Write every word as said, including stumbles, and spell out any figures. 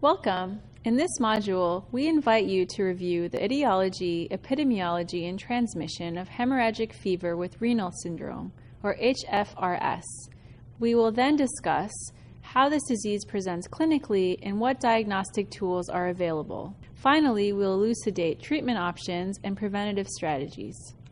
Welcome! In this module, we invite you to review the etiology, epidemiology, and transmission of hemorrhagic fever with renal syndrome, or H F R S. We will then discuss how this disease presents clinically and what diagnostic tools are available. Finally, we'll elucidate treatment options and preventative strategies.